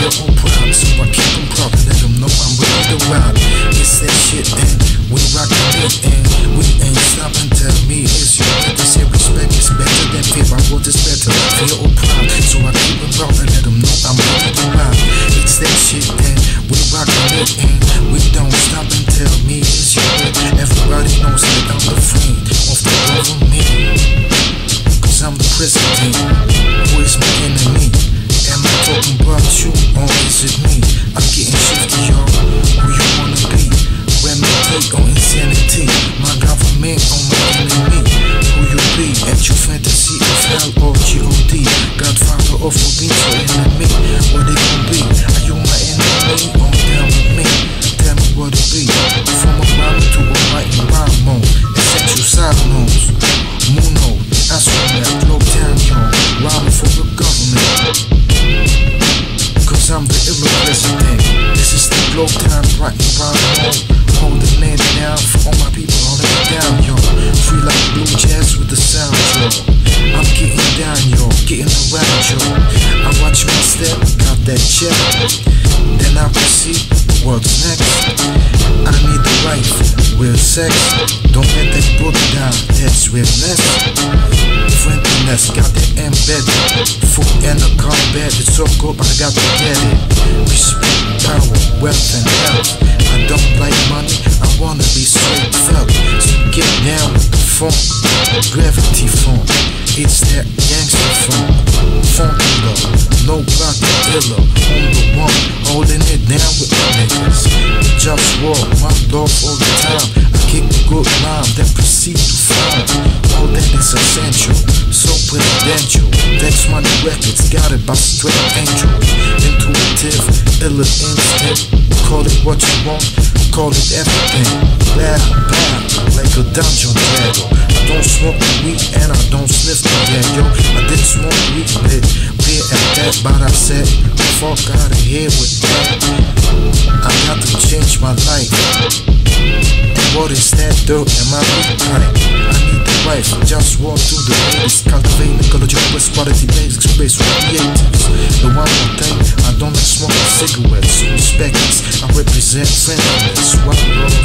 fear or pride, so I keep them proud to let them know I'm ready to ride. It's that shit and we rockin' it and we ain't stopping. Tell me it's your way. They say respect is better than fear, but what is better? Fear or pride, so I keep them proud to let them know I'm ready to ride. It's that shit and we rockin' it and we don't stop and tell me it's your way. Everybody knows that I'm the friend of the government, cause I'm the president. Who is my enemy? Am I talking about you or is it me? I'm getting shifty, y'all. Who you wanna be? Remedy or insanity? My government or my enemy? Who you be? At your fantasy of hell or G.O.D? Godfather or forbidden or enemy? What they gon' be? Are you my enemy or down with me? Tell me what it be. From a rhyme to a writing rhyme mode. Essential side notes. Muno, I swear that Globetown, y'all. Rhyming for the government, cause I'm the illa president. This is the Globetown, writing rhyme mode. Holding it down for all my people, holding it down, y'all. Free like blue jazz with the sound, y'all. I'm getting down, y'all, getting around, y'all. I watch my step, got that check. Then I proceed, what's next? I need the wife, real sex. Don't let that book down, that's realness. Friendliness, got that embedded. Food and a combat, it's so good, but I got to get it. Respect, power, wealth and health. I don't like money, I wanna be straight felt. So get down with the funk, gravity funk. It's that gangster funk, Funkula, no block the illa. I'm the one, holding it down with my niggas. JustWar, my love all the time. I kick the good rhyme, then proceed to find all that is essential, so presidential. That's Money Records, got it by straight angel. Intuitive, illa instinct. Call it what you want, call it everything. Blah, blah, like a dungeon dragon. I don't smoke the weed and I don't sniff the yo. I did smoke weed, but beer at that, but I said, fuck out of here with that. I got to change my life. And what is that though? Am I weak right? I need the wife, JustWar to the ladies. Cultivating ecological quality basics based on creatives. The one more thing, I don't like smoking cigarettes. So respect this, I represent friendliness. One love.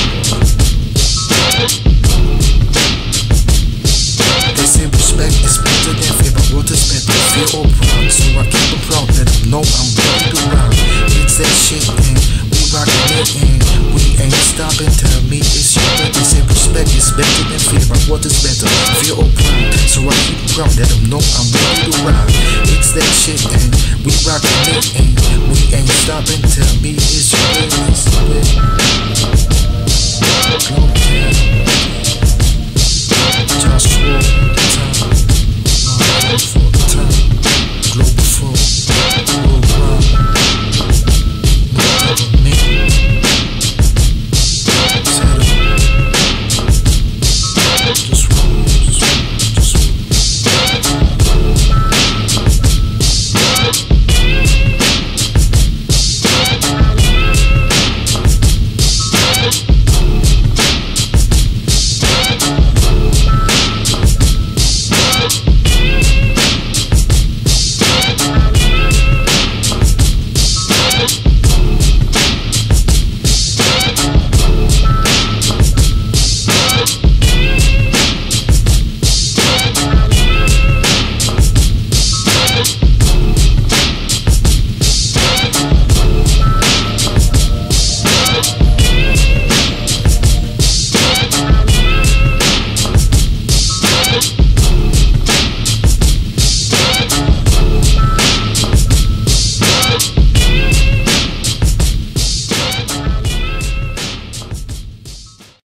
They say respect is better than fear, but what is better? Fear or pride? So I keep them proud, let them know I'm ready to rhyme. It's that shit and we rockin' it and we ain't stopping. Tell me it's your way. They say respect is better than fear, but what is better? Fear or pride? So I keep them proud, let them know I'm ready to rhyme. It's that shit and we rockin' it and we ain't stopping. Tell me it's your way.